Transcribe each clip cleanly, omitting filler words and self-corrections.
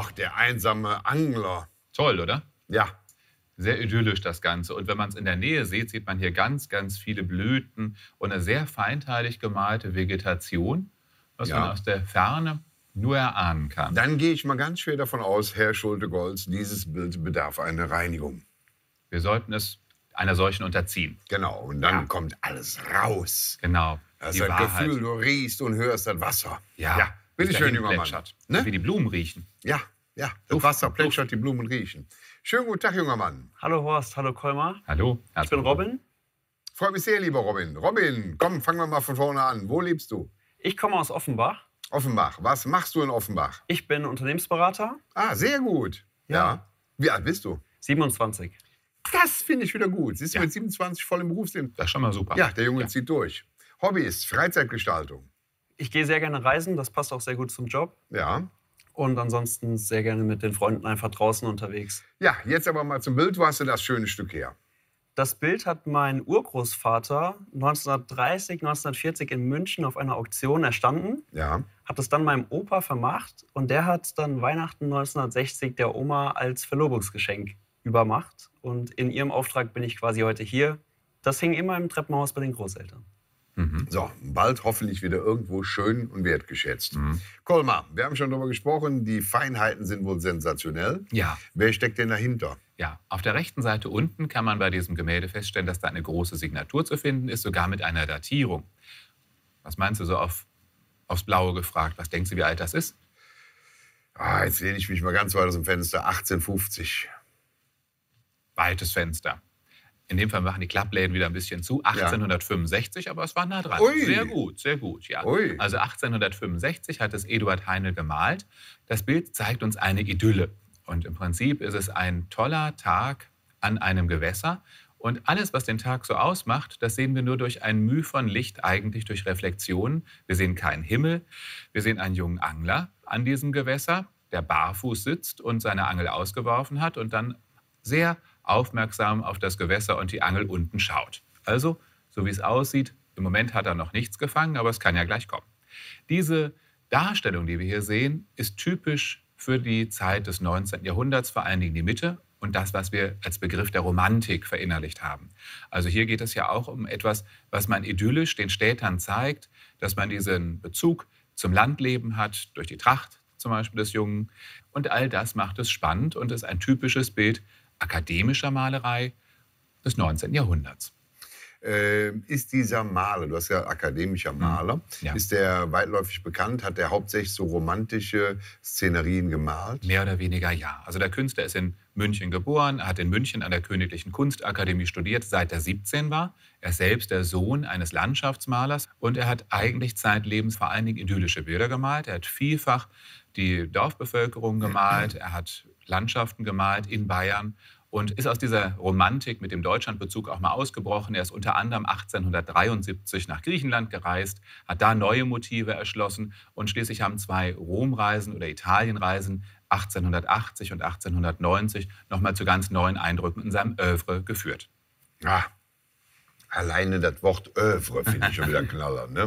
Ach, der einsame Angler. Toll, oder? Ja. Sehr idyllisch das Ganze. Und wenn man es in der Nähe sieht, sieht man hier ganz, ganz viele Blüten und eine sehr feinteilig gemalte Vegetation, was man aus der Ferne nur erahnen kann. Dann gehe ich mal ganz schwer davon aus, Herr Schulte-Goltz, dieses Bild bedarf einer Reinigung. Wir sollten es einer solchen unterziehen. Genau, und dann kommt alles raus. Genau. Das ist das Gefühl, du riechst und hörst das Wasser. Ja. Bitte schön, junger Mann. Ne? Wie die Blumen riechen. Ja, das Wasser plätschert, die Blumen riechen. Schönen guten Tag, junger Mann. Hallo Horst, hallo Kolmar. Hallo. Ich bin Robin. Freut mich sehr, lieber Robin. Robin, komm, fangen wir mal von vorne an. Wo lebst du? Ich komme aus Offenbach. Offenbach. Was machst du in Offenbach? Ich bin Unternehmensberater. Ah, sehr gut. Ja. Wie alt bist du? 27. Das finde ich wieder gut. Siehst du, mit 27 voll im Berufsleben. Das ist schon mal super. Ja, der Junge zieht durch. Hobbys, Freizeitgestaltung. Ich gehe sehr gerne reisen, das passt auch sehr gut zum Job. Ja. Und ansonsten sehr gerne mit den Freunden einfach draußen unterwegs. Ja, jetzt aber mal zum Bild. Wo hast du das schöne Stück her? Das Bild hat mein Urgroßvater 1930, 1940 in München auf einer Auktion erstanden. Ja. Hat es dann meinem Opa vermacht und der hat dann Weihnachten 1960 der Oma als Verlobungsgeschenk übermacht. Und in ihrem Auftrag bin ich quasi heute hier. Das hing immer im Treppenhaus bei den Großeltern. So, bald hoffentlich wieder irgendwo schön und wertgeschätzt. Kolmar, wir haben schon darüber gesprochen, die Feinheiten sind wohl sensationell. Ja. Wer steckt denn dahinter? Ja, auf der rechten Seite unten kann man bei diesem Gemälde feststellen, dass da eine große Signatur zu finden ist, sogar mit einer Datierung. Was meinst du so aufs Blaue gefragt? Was denkst du, wie alt das ist? Jetzt lehne ich mich mal ganz weit aus dem Fenster. 1850. Weites Fenster. In dem Fall machen die Klappläden wieder ein bisschen zu. 1865, aber es war nah dran. Ui. Sehr gut, ja. Ui. Also 1865 hat es Eduard Heinl gemalt. Das Bild zeigt uns eine Idylle. Und im Prinzip ist es ein toller Tag an einem Gewässer. Und alles, was den Tag so ausmacht, das sehen wir nur durch ein Müh von Licht, eigentlich durch Reflexionen. Wir sehen keinen Himmel. Wir sehen einen jungen Angler an diesem Gewässer, der barfuß sitzt und seine Angel ausgeworfen hat und dann sehr aufmerksam auf das Gewässer und die Angel unten schaut. Also, so wie es aussieht, im Moment hat er noch nichts gefangen, aber es kann ja gleich kommen. Diese Darstellung, die wir hier sehen, ist typisch für die Zeit des 19. Jahrhunderts, vor allen Dingen die Mitte und das, was wir als Begriff der Romantik verinnerlicht haben. Also hier geht es ja auch um etwas, was man idyllisch den Städtern zeigt, dass man diesen Bezug zum Landleben hat, durch die Tracht zum Beispiel des Jungen. Und all das macht es spannend und ist ein typisches Bild akademischer Malerei des 19. Jahrhunderts. Ist dieser Maler, du hast ja akademischer Maler, ist der weitläufig bekannt? Hat der hauptsächlich so romantische Szenerien gemalt? Mehr oder weniger ja. Also der Künstler ist in München geboren, hat in München an der Königlichen Kunstakademie studiert, seit er 17 war. Er ist selbst der Sohn eines Landschaftsmalers und er hat eigentlich zeitlebens vor allen Dingen idyllische Bilder gemalt. Er hat vielfach die Dorfbevölkerung gemalt, er hat Landschaften gemalt in Bayern und ist aus dieser Romantik mit dem Deutschlandbezug auch mal ausgebrochen. Er ist unter anderem 1873 nach Griechenland gereist, hat da neue Motive erschlossen und schließlich haben 2 Romreisen oder Italienreisen 1880 und 1890 nochmal zu ganz neuen Eindrücken in seinem Œuvre geführt. Ja, alleine das Wort Œuvre finde ich schon wieder knaller, ne?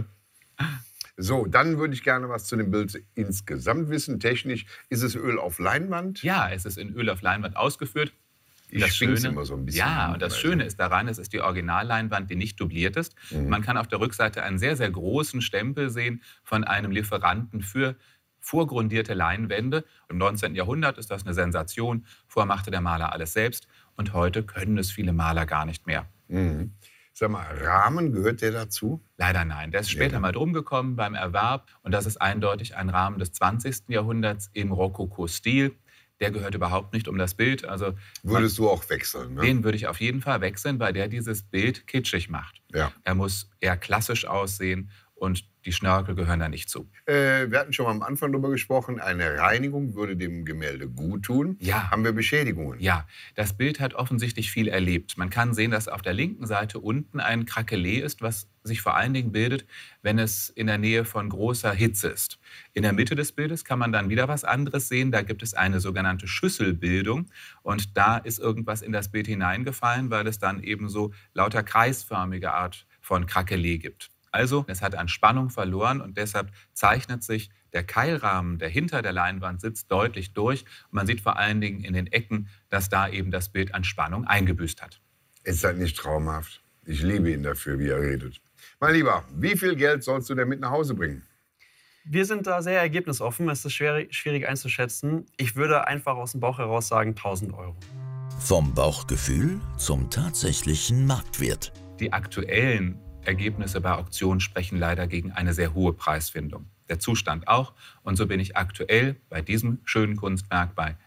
So, dann würde ich gerne was zu dem Bild insgesamt wissen. Technisch, ist es Öl auf Leinwand? Ja, es ist in Öl auf Leinwand ausgeführt. Ich schwing's immer so ein bisschen. Ja, und das Schöne ist daran, es ist die Originalleinwand, die nicht dubliert ist. Man kann auf der Rückseite einen sehr, sehr großen Stempel sehen von einem Lieferanten für vorgrundierte Leinwände. Im 19. Jahrhundert ist das eine Sensation. Vorher machte der Maler alles selbst und heute können es viele Maler gar nicht mehr. Sag mal, Rahmen, gehört der dazu? Leider nein. Der ist später mal drum gekommen beim Erwerb. Und das ist eindeutig ein Rahmen des 20. Jahrhunderts im Rokoko-Stil. Der gehört überhaupt nicht um das Bild. Also würdest du auch wechseln, ne? Den würde ich auf jeden Fall wechseln, weil der dieses Bild kitschig macht. Ja. Er muss eher klassisch aussehen und die Schnörkel gehören da nicht zu. Wir hatten schon mal am Anfang darüber gesprochen, eine Reinigung würde dem Gemälde gut tun. Ja. Haben wir Beschädigungen? Ja, das Bild hat offensichtlich viel erlebt. Man kann sehen, dass auf der linken Seite unten ein Krakelé ist, was sich vor allen Dingen bildet, wenn es in der Nähe von großer Hitze ist. In der Mitte des Bildes kann man dann wieder was anderes sehen. Da gibt es eine sogenannte Schüsselbildung. Und da ist irgendwas in das Bild hineingefallen, weil es dann eben so lauter kreisförmige Art von Krakelé gibt. Also es hat an Spannung verloren und deshalb zeichnet sich der Keilrahmen, der hinter der Leinwand sitzt, deutlich durch. Und man sieht vor allen Dingen in den Ecken, dass da eben das Bild an Spannung eingebüßt hat. Ist das nicht traumhaft? Ich liebe ihn dafür, wie er redet. Mein Lieber, wie viel Geld sollst du denn mit nach Hause bringen? Wir sind da sehr ergebnisoffen. Es ist schwierig einzuschätzen. Ich würde einfach aus dem Bauch heraus sagen 1.000 Euro. Vom Bauchgefühl zum tatsächlichen Marktwert. Die aktuellen Ergebnisse bei Auktionen sprechen leider gegen eine sehr hohe Preisfindung. Der Zustand auch. Und so bin ich aktuell bei diesem schönen Kunstwerk bei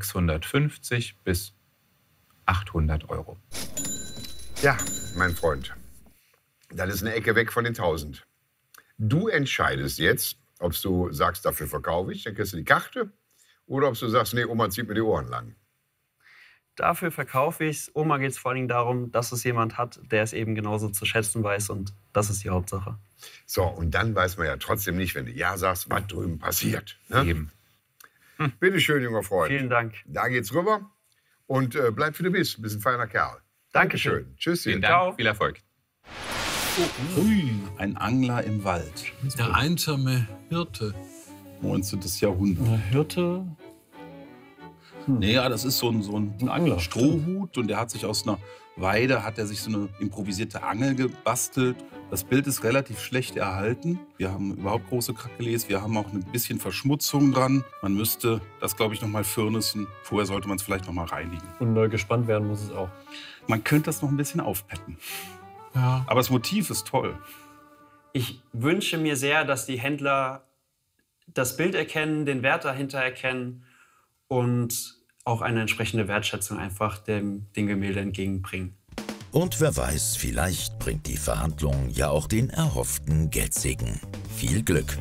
650 bis 800 Euro. Ja, mein Freund, das ist eine Ecke weg von den 1.000. Du entscheidest jetzt, ob du sagst, dafür verkaufe ich, dann kriegst du die Karte, oder ob du sagst, nee, Oma zieht mir die Ohren lang. Dafür verkaufe ich es. Oma geht es vor allen Dingen darum, dass es jemand hat, der es eben genauso zu schätzen weiß. Und das ist die Hauptsache. So, und dann weiß man ja trotzdem nicht, wenn du Ja sagst, was drüben passiert. Ne? Eben. Bitte schön, junger Freund. Vielen Dank. Da geht's rüber und bleib wie du bist. Du bist ein feiner Kerl. Dankeschön. Tschüss. Vielen Dank. Ciao. Viel Erfolg. Ui, ein Angler im Wald. Der einsame Hirte. 19. Jahrhundert. Eine Hirte? Naja, das ist so ein Angler. Strohhut und der hat sich aus einer Weide, hat er sich so eine improvisierte Angel gebastelt. Das Bild ist relativ schlecht erhalten. Wir haben überhaupt große Krakeles, wir haben auch ein bisschen Verschmutzung dran. Man müsste das, glaube ich, noch mal firnissen. Vorher sollte man es vielleicht noch mal reinigen. Und neu gespannt werden muss es auch. Man könnte das noch ein bisschen aufpeppen. Ja. Aber das Motiv ist toll. Ich wünsche mir sehr, dass die Händler das Bild erkennen, den Wert dahinter erkennen und auch eine entsprechende Wertschätzung einfach den Gemälde entgegenbringen. Und wer weiß, vielleicht bringt die Verhandlung ja auch den erhofften Geldsegen. Viel Glück.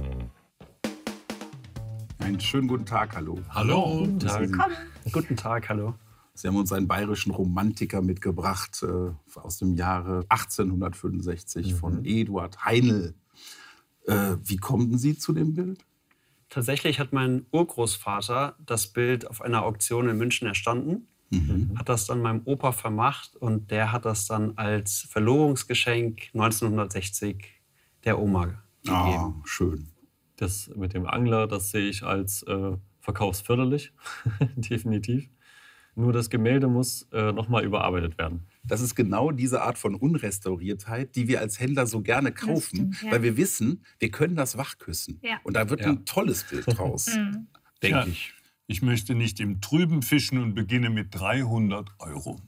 Einen schönen guten Tag, hallo. Hallo. Guten Tag. Willkommen. Guten Tag, hallo. Sie haben uns einen bayerischen Romantiker mitgebracht aus dem Jahre 1865 von Eduard Heinl. Wie kommen Sie zu dem Bild? Tatsächlich hat mein Urgroßvater das Bild auf einer Auktion in München erstanden, hat das dann meinem Opa vermacht und der hat das dann als Verlobungsgeschenk 1960 der Oma gegeben. Ah, schön. Das mit dem Angler, das sehe ich als verkaufsförderlich, definitiv. Nur das Gemälde muss nochmal überarbeitet werden. Das ist genau diese Art von Unrestauriertheit, die wir als Händler so gerne kaufen, stimmt, ja. weil wir wissen, wir können das wachküssen. Ja. Und da wird ein tolles Bild draus, denke Ja. ich. Ich möchte nicht im Trüben fischen und beginne mit 300 Euro.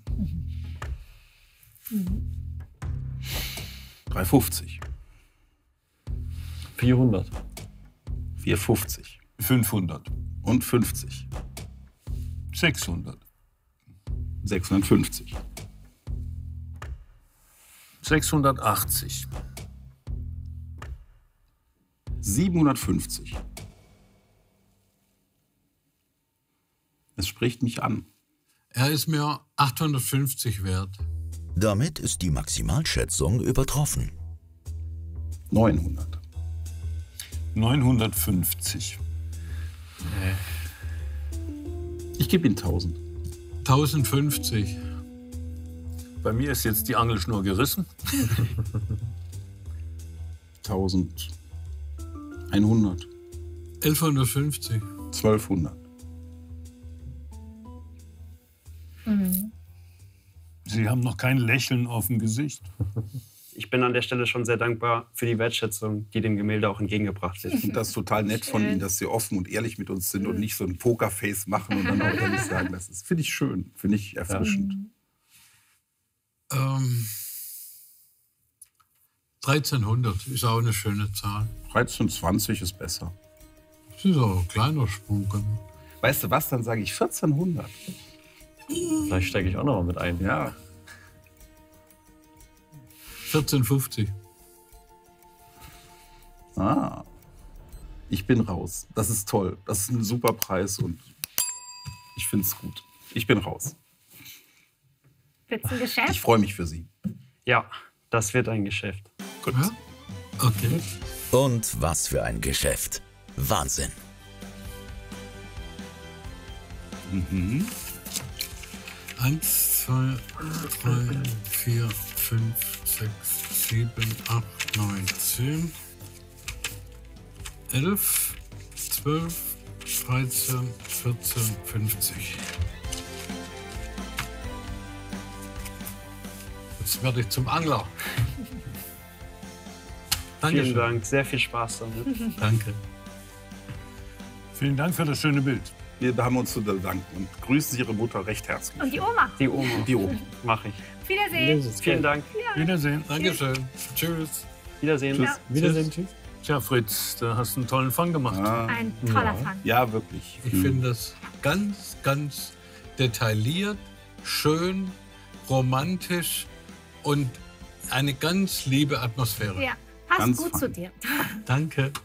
350, 400. 450 500, und 50, 600, 650, 680, 750. Es spricht mich an. Er ist mir 850 wert. Damit ist die Maximalschätzung übertroffen. 900. 950, Ich gebe Ihnen 1000. 1050. Bei mir ist jetzt die Angelschnur gerissen. 1100. 1150. 1200. Sie haben noch kein Lächeln auf dem Gesicht. Ich bin an der Stelle schon sehr dankbar für die Wertschätzung, die dem Gemälde auch entgegengebracht wird. Ich finde das total nett von Ihnen, dass Sie offen und ehrlich mit uns sind und nicht so ein Pokerface machen und dann auch ehrlich sagen, das ist, finde ich schön, finde ich erfrischend. 1300 ist auch eine schöne Zahl. 1320 ist besser. Das ist auch ein kleiner Sprung. Weißt du was, dann sage ich 1400. Vielleicht steige ich auch noch mal mit ein. Ja, 1450. ich bin raus. Das ist toll. Das ist ein super Preis und ich finde es gut. Ich bin raus. Wird's ein Ich Geschäft? freue mich für Sie. Ja, das wird ein Geschäft. Gut. Ja? Okay. Und was für ein Geschäft. Wahnsinn. 1, 2, 3, 4, 5. 5, 6, 7, 8, 9, 10, 11, 12, 13, 14, 50. Jetzt werde ich zum Angler. Dankeschön. Vielen Dank, sehr viel Spaß damit. Danke. Vielen Dank für das schöne Bild. Wir haben uns zu bedanken und grüßen Sie Ihre Mutter recht herzlich. Und die Oma. Die Oma. Die Oma. Mache ich. Wiedersehen. Vielen Dank. Wiedersehen. Dankeschön. Tschüss. Wiedersehen. Tschüss. Wiedersehen, tschüss. Tja, Fritz, da hast du einen tollen Fang gemacht. Ein toller Fang. Ja, wirklich. Ich finde das ganz, ganz detailliert, schön, romantisch und eine ganz liebe Atmosphäre. Ja, passt Ganz gut fein. zu dir. Danke.